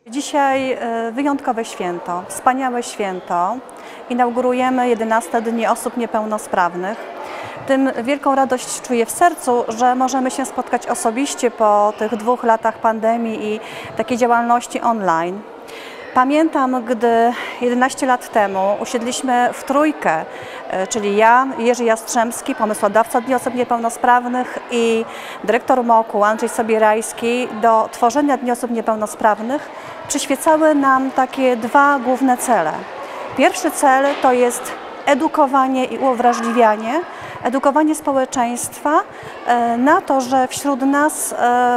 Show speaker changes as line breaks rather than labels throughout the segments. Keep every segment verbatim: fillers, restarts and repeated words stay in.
Dzisiaj wyjątkowe święto, wspaniałe święto. Inaugurujemy jedenaste Dni Osób Niepełnosprawnych. Tym wielką radość czuję w sercu, że możemy się spotkać osobiście po tych dwóch latach pandemii i takiej działalności online. Pamiętam, gdy jedenaście lat temu usiedliśmy w trójkę, czyli ja, Jerzy Jastrzębski, pomysłodawca Dni Osób Niepełnosprawnych i dyrektor moku Andrzej Sobierajski do tworzenia Dni Osób Niepełnosprawnych, przyświecały nam takie dwa główne cele. Pierwszy cel to jest edukowanie i uwrażliwianie, edukowanie społeczeństwa na to, że wśród nas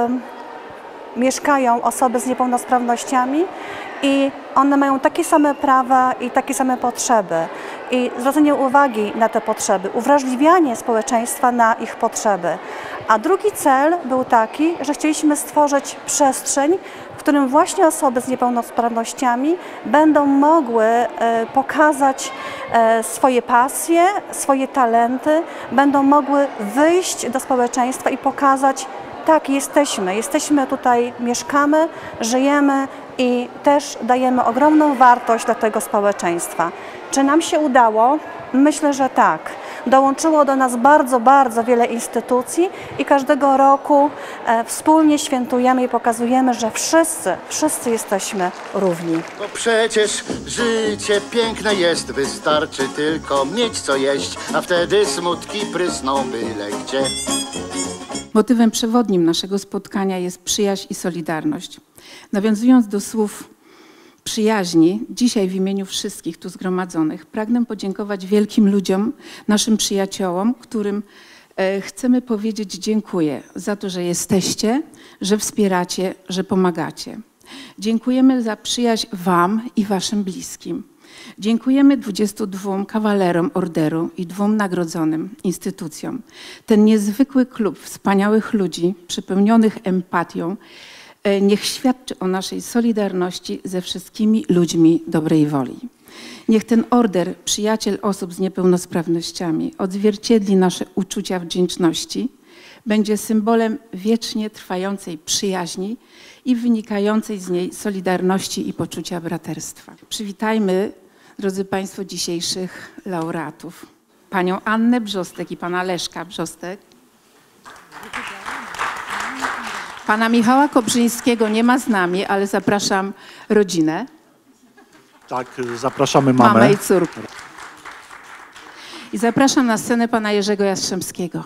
mieszkają osoby z niepełnosprawnościami i one mają takie same prawa i takie same potrzeby. I zwracanie uwagi na te potrzeby, uwrażliwianie społeczeństwa na ich potrzeby. A drugi cel był taki, że chcieliśmy stworzyć przestrzeń, w którym właśnie osoby z niepełnosprawnościami będą mogły pokazać swoje pasje, swoje talenty, będą mogły wyjść do społeczeństwa i pokazać: tak, jesteśmy, jesteśmy tutaj, mieszkamy, żyjemy i też dajemy ogromną wartość dla tego społeczeństwa. Czy nam się udało? Myślę, że tak. Dołączyło do nas bardzo, bardzo wiele instytucji i każdego roku e, wspólnie świętujemy i pokazujemy, że wszyscy, wszyscy jesteśmy równi.
Bo przecież życie piękne jest, wystarczy tylko mieć co jeść, a wtedy smutki prysną byle gdzie.
Motywem przewodnim naszego spotkania jest przyjaźń i solidarność. Nawiązując do słów przyjaźni, dzisiaj w imieniu wszystkich tu zgromadzonych pragnę podziękować wielkim ludziom, naszym przyjaciołom, którym e, chcemy powiedzieć dziękuję za to, że jesteście, że wspieracie, że pomagacie. Dziękujemy za przyjaźń wam i waszym bliskim. Dziękujemy dwudziestu dwóm kawalerom orderu i dwóm nagrodzonym instytucjom. Ten niezwykły klub wspaniałych ludzi, przepełnionych empatią, niech świadczy o naszej solidarności ze wszystkimi ludźmi dobrej woli. Niech ten order, przyjaciel osób z niepełnosprawnościami, odzwierciedli nasze uczucia wdzięczności, będzie symbolem wiecznie trwającej przyjaźni i wynikającej z niej solidarności i poczucia braterstwa. Przywitajmy, drodzy Państwo, dzisiejszych laureatów. Panią Annę Brzostek i pana Leszka Brzostek. Pana Michała Koprzyńskiego nie ma z nami, ale zapraszam rodzinę.
Tak, zapraszamy mamę.
Mamę i córkę. I zapraszam na scenę pana Jerzego Jastrzębskiego.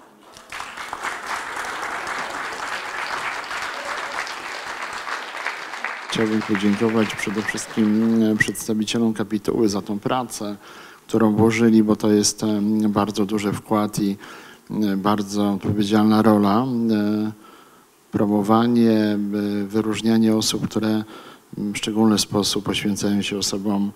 Chciałbym podziękować przede wszystkim przedstawicielom kapituły za tą pracę, którą włożyli, bo to jest bardzo duży wkład i bardzo odpowiedzialna rola. Promowanie, wyróżnianie osób, które w szczególny sposób poświęcają się osobom,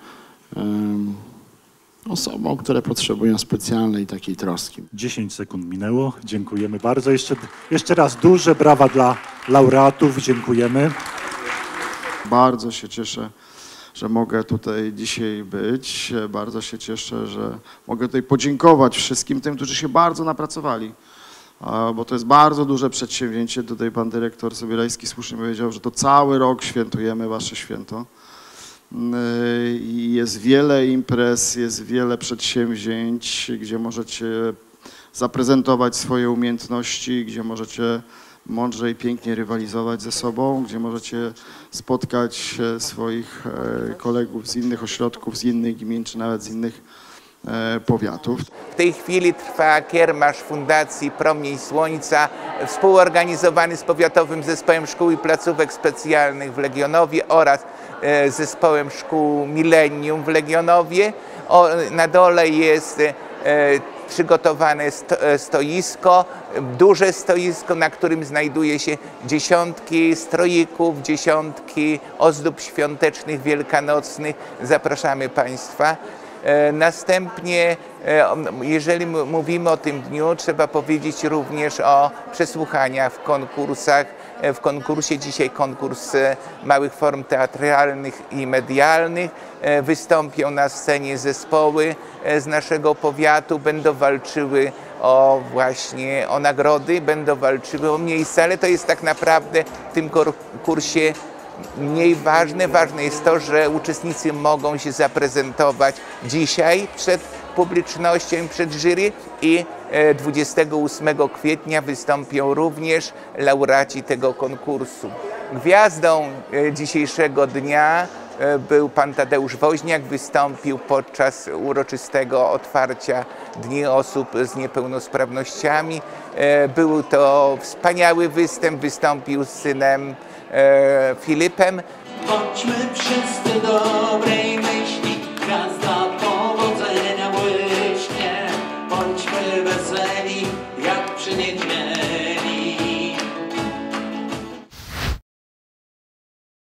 osobom, które potrzebują specjalnej takiej troski.
dziesięć sekund minęło. Dziękujemy bardzo. Jeszcze, jeszcze raz duże brawa dla laureatów. Dziękujemy.
Bardzo się cieszę, że mogę tutaj dzisiaj być. Bardzo się cieszę, że mogę tutaj podziękować wszystkim tym, którzy się bardzo napracowali. Bo to jest bardzo duże przedsięwzięcie. Tutaj pan dyrektor Sobierajski słusznie powiedział, że to cały rok świętujemy wasze święto. I jest wiele imprez, jest wiele przedsięwzięć, gdzie możecie zaprezentować swoje umiejętności, gdzie możecie mądrze i pięknie rywalizować ze sobą, gdzie możecie spotkać swoich kolegów z innych ośrodków, z innych gmin, czy nawet z innych powiatów.
W tej chwili trwa kiermasz Fundacji Promień Słońca, współorganizowany z Powiatowym Zespołem Szkół i Placówek Specjalnych w Legionowie oraz Zespołem Szkół Millennium w Legionowie. O, na dole jest przygotowane stoisko, duże stoisko, na którym znajduje się dziesiątki stroików, dziesiątki ozdób świątecznych, wielkanocnych. Zapraszamy Państwa. Następnie, jeżeli mówimy o tym dniu, trzeba powiedzieć również o przesłuchaniach w konkursach. W konkursie dzisiaj konkurs małych form teatralnych i medialnych. Wystąpią na scenie zespoły z naszego powiatu, będą walczyły o właśnie o nagrody, będą walczyły o miejsca, ale to jest tak naprawdę w tym konkursie mniej ważne. Ważne jest to, że uczestnicy mogą się zaprezentować dzisiaj przed publicznością, przed jury i dwudziestego ósmego kwietnia wystąpią również laureaci tego konkursu. Gwiazdą dzisiejszego dnia był pan Tadeusz Woźniak, wystąpił podczas uroczystego otwarcia Dni Osób z Niepełnosprawnościami. Był to wspaniały występ, wystąpił z synem Filipem.
Bądźmy wszyscy dobrej